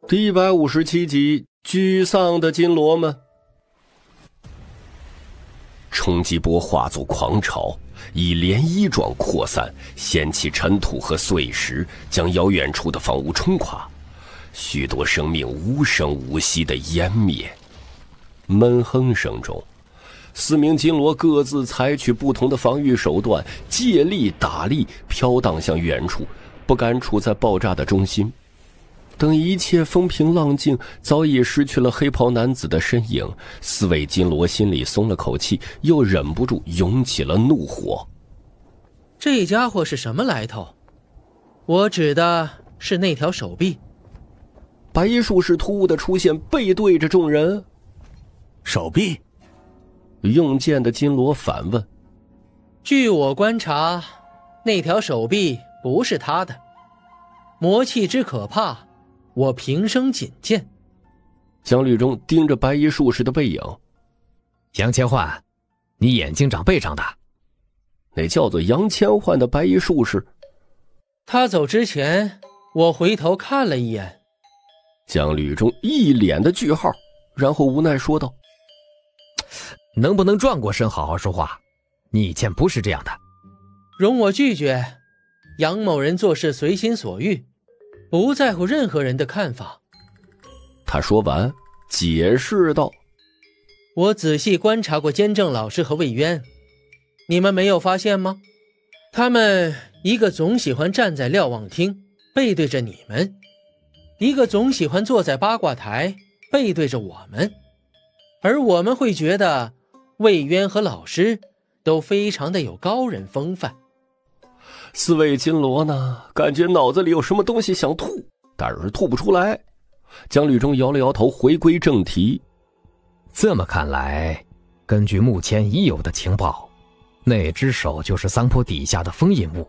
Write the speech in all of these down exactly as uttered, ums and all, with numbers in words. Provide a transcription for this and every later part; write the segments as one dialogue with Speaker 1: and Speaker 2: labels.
Speaker 1: 第一百五十七集，沮丧的金罗们。冲击波化作狂潮，以涟漪状扩散，掀起尘土和碎石，将遥远处的房屋冲垮，许多生命无声无息地湮灭。闷哼声中，四名金罗各自采取不同的防御手段，借力打力，飘荡向远处，不敢处在爆炸的中心。等一切风平浪静，早已失去了黑袍男子的身影，四位金罗心里松了口气，又忍不住涌起了怒火。
Speaker 2: 这家伙是什么来头？我指的是那条手臂。
Speaker 1: 白衣术士突兀的出现，背对着众人。
Speaker 3: 手臂？
Speaker 1: 用剑的金罗反问。
Speaker 2: 据我观察，那条手臂不是他的。魔气之可怕，我平生仅见。
Speaker 1: 江律中盯着白衣术士的背影。
Speaker 4: 杨千唤，你眼睛长背上的。
Speaker 1: 那叫做杨千唤的白衣术士。
Speaker 2: 他走之前，我回头看了一眼。
Speaker 1: 江律中一脸的句号，然后无奈说道：
Speaker 4: 能不能转过身好好说话？你以前不是这样的。
Speaker 2: 容我拒绝。杨某人做事随心所欲，不在乎任何人的看法。
Speaker 1: 他说完解释道：
Speaker 2: 我仔细观察过监正老师和魏渊，你们没有发现吗？他们一个总喜欢站在瞭望厅背对着你们，一个总喜欢坐在八卦台背对着我们，而我们会觉得魏渊和老师都非常的有高人风范。
Speaker 1: 四位金罗呢，感觉脑子里有什么东西想吐，但是吐不出来。江律中摇了摇头，回归正题。
Speaker 4: 这么看来，根据目前已有的情报，那只手就是桑坡底下的封印物。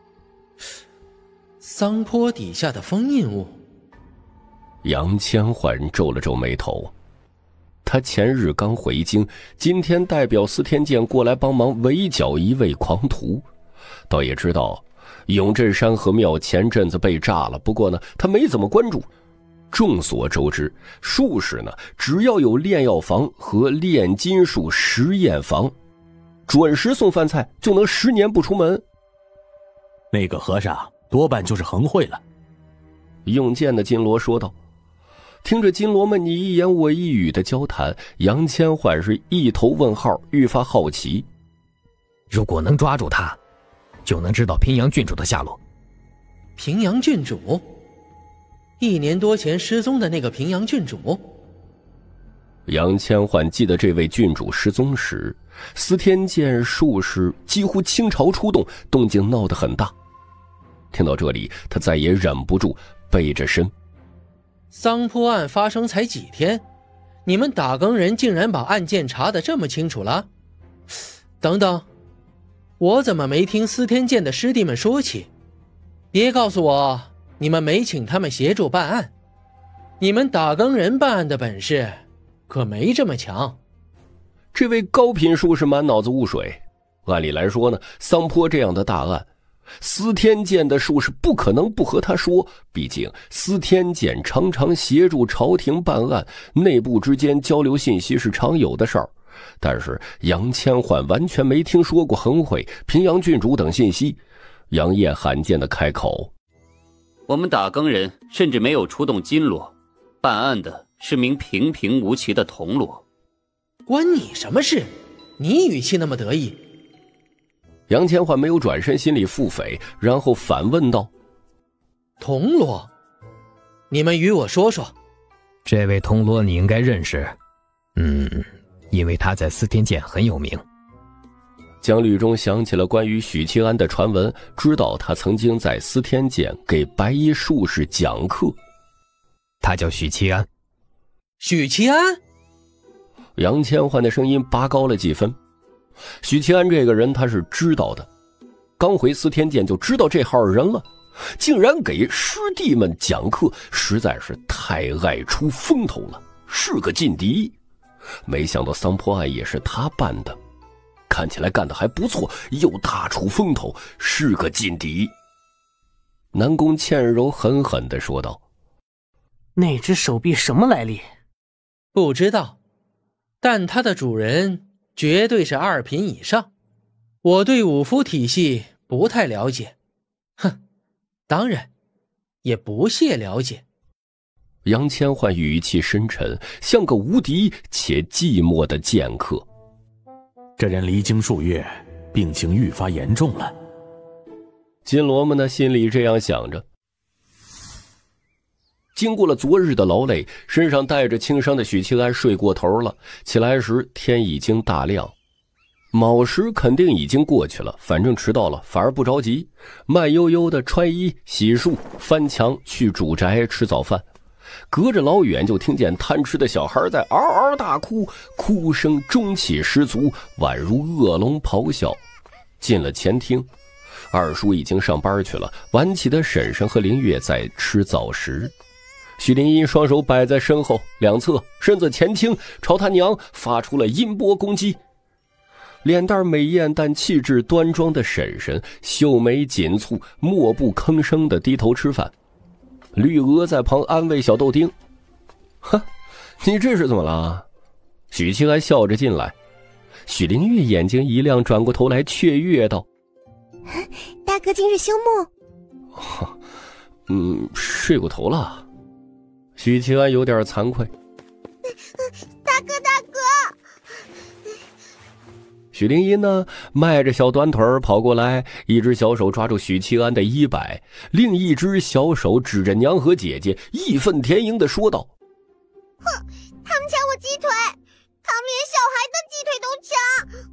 Speaker 2: 桑坡底下的封印物？
Speaker 1: 杨千唤皱了皱眉头。他前日刚回京，今天代表司天监过来帮忙围剿一位狂徒。倒也知道永镇山河庙前阵子被炸了，不过呢他没怎么关注。众所周知，术士呢只要有炼药房和炼金术实验房，准时送饭菜就能十年不出门。
Speaker 3: 那个和尚多半就是横会了。
Speaker 1: 用剑的金罗说道。听着金罗们你一言我一语的交谈，杨千唤是一头问号，愈发好奇。
Speaker 4: 如果能抓住他，就能知道平阳郡主的下落。
Speaker 2: 平阳郡主？一年多前失踪的那个平阳郡主？
Speaker 1: 杨千唤记得这位郡主失踪时，司天监术士几乎倾巢出动，动静闹得很大。听到这里，他再也忍不住，背着身。
Speaker 2: 桑坡案发生才几天，你们打更人竟然把案件查得这么清楚了？等等，我怎么没听司天监的师弟们说起？别告诉我你们没请他们协助办案，你们打更人办案的本事可没这么强。
Speaker 1: 这位高品术士满脑子雾水。按理来说呢，桑坡这样的大案，司天监的术士不可能不和他说，毕竟司天监常常协助朝廷办案，内部之间交流信息是常有的事儿。但是杨千唤完全没听说过横会、平阳郡主等信息。杨业罕见的开口：
Speaker 5: 我们打更人甚至没有出动金罗，办案的是名平平无奇的铜罗。
Speaker 2: 关你什么事？你语气那么得意。
Speaker 1: 杨千唤没有转身，心里腹诽，然后反问道：
Speaker 2: 铜罗？你们与我说说。
Speaker 4: 这位铜罗你应该认识，嗯，因为他在司天监很有名。
Speaker 1: 江律中想起了关于许七安的传闻，知道他曾经在司天监给白衣术士讲课。
Speaker 4: 他叫许七安。
Speaker 2: 许七安？
Speaker 1: 杨千唤的声音拔高了几分。许七安这个人他是知道的，刚回司天监就知道这号人了，竟然给师弟们讲课，实在是太爱出风头了，是个劲敌。没想到桑坡案也是他办的，看起来干得还不错，又大出风头，是个劲敌。南宫倩柔狠狠地说道：
Speaker 6: 那只手臂什么来历？
Speaker 2: 不知道，但它的主人绝对是二品以上。我对五夫体系不太了解，哼，当然也不屑了解。
Speaker 1: 杨千唤语气深沉，像个无敌且寂寞的剑客。
Speaker 3: 这人离京数月，病情愈发严重了。
Speaker 1: 金罗们呢，心里这样想着。经过了昨日的劳累，身上带着轻伤的许七安睡过头了，起来时天已经大亮。卯时肯定已经过去了，反正迟到了反而不着急，慢悠悠的穿衣洗漱翻墙去主宅吃早饭。隔着老远就听见贪吃的小孩在嗷嗷大哭，哭声中气十足，宛如恶龙咆哮。进了前厅，二叔已经上班去了，晚起的婶婶和林月在吃早食。许灵音双手摆在身后两侧，身子前倾，朝他娘发出了音波攻击。脸蛋美艳但气质端庄的婶婶秀眉紧蹙，默不吭声地低头吃饭。绿娥在旁安慰小豆丁：“呵，你这是怎么了？”许七安笑着进来。许灵月眼睛一亮，转过头来雀跃道：“
Speaker 7: 大哥今日休沐。”“
Speaker 1: 嗯，睡过头了。”许七安有点惭愧。
Speaker 7: “大哥，大哥！”
Speaker 1: 许灵音呢，迈着小短腿跑过来，一只小手抓住许七安的衣摆，另一只小手指着娘和姐姐，义愤填膺地说道：“
Speaker 7: 哼，他们抢我鸡腿，他们连小孩的鸡腿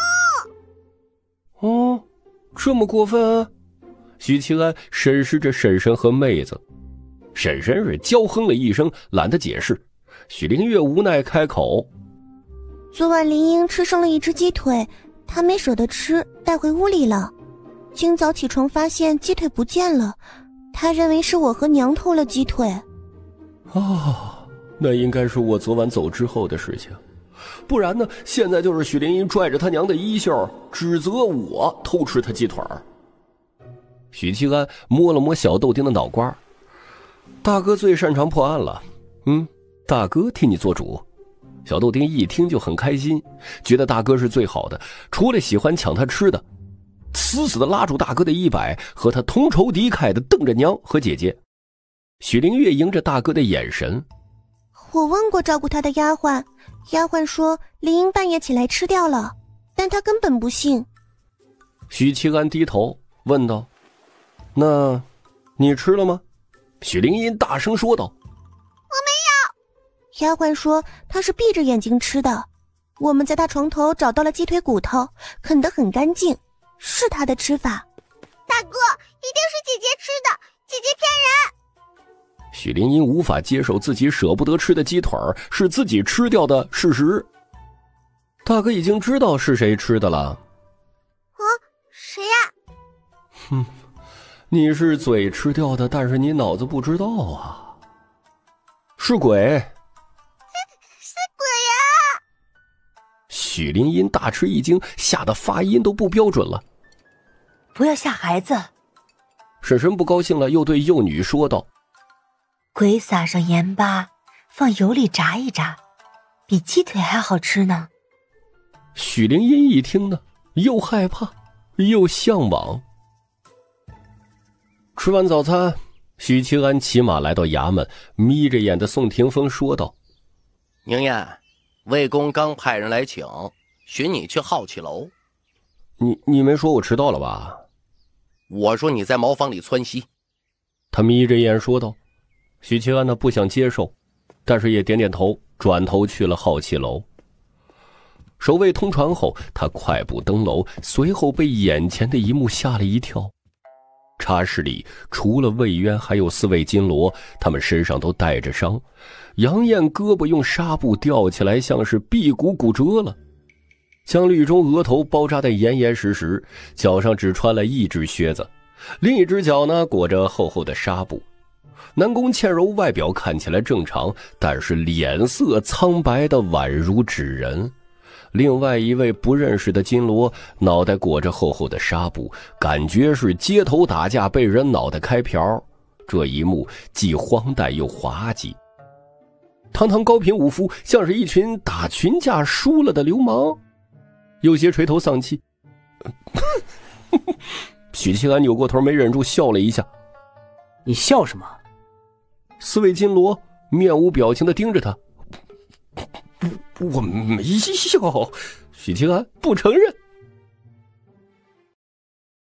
Speaker 7: 都抢！”
Speaker 1: 哦，这么过分啊！许七安审视着婶婶和妹子，婶婶是娇哼了一声，懒得解释。许灵月无奈开口：“
Speaker 7: 昨晚林英吃剩了一只鸡腿，她没舍得吃，带回屋里了。今早起床发现鸡腿不见了，她认为是我和娘偷了鸡腿。”
Speaker 1: 啊，那应该是我昨晚走之后的事情，不然呢，现在就是许灵英拽着他娘的衣袖，指责我偷吃他鸡腿儿。许七安摸了摸小豆丁的脑瓜：“大哥最擅长破案了，嗯，大哥替你做主。”小豆丁一听就很开心，觉得大哥是最好的，除了喜欢抢他吃的，死死地拉住大哥的衣摆，和他同仇敌忾地瞪着娘和姐姐。许灵月迎着大哥的眼神：“
Speaker 7: 我问过照顾他的丫鬟，丫鬟说林英半夜起来吃掉了，但他根本不信。”
Speaker 1: 许七安低头问道：“那你吃了吗？”许灵音大声说道：“
Speaker 7: 我没有。”丫鬟说他是闭着眼睛吃的，我们在他床头找到了鸡腿骨头，啃得很干净，是他的吃法。大哥，一定是姐姐吃的，姐姐骗人。
Speaker 1: 许灵音无法接受自己舍不得吃的鸡腿是自己吃掉的事实。大哥已经知道是谁吃的了。
Speaker 7: 啊，谁呀？
Speaker 1: 哼，你是嘴吃掉的，但是你脑子不知道啊。是鬼。
Speaker 7: 是鬼呀！
Speaker 1: 许灵音大吃一惊，吓得发音都不标准了。
Speaker 8: 不要吓孩子。
Speaker 1: 婶婶不高兴了，又对幼女说道：“
Speaker 8: 鬼撒上盐巴，放油里炸一炸，比鸡腿还好吃呢。”
Speaker 1: 许灵音一听呢，又害怕又向往。吃完早餐，许七安骑马来到衙门，眯着眼的宋霆锋说道：“
Speaker 9: 宁燕，魏公刚派人来请，寻你去好气楼。”
Speaker 1: 你你没说我迟到了吧？
Speaker 9: 我说你在茅房里窜稀。
Speaker 1: 他眯着眼说道。许七安呢不想接受，但是也点点头，转头去了好气楼。守卫通传后，他快步登楼，随后被眼前的一幕吓了一跳。茶室里除了魏渊，还有四位金罗，他们身上都带着伤，杨艳胳膊用纱布吊起来，像是臂骨骨折了。江绿中额头包扎得严严实实，脚上只穿了一只靴子，另一只脚呢裹着厚厚的纱布。南宫倩柔外表看起来正常，但是脸色苍白的宛如纸人。另外一位不认识的金罗，脑袋裹着厚厚的纱布，感觉是街头打架被人脑袋开瓢。 这一幕既荒诞又滑稽。堂堂高品武夫像是一群打群架输了的流氓，有些垂头丧气。许七安扭过头，没忍住笑了一下。
Speaker 6: 你笑什么？
Speaker 1: 四位金罗面无表情地盯着他。我没笑。许七安不承认。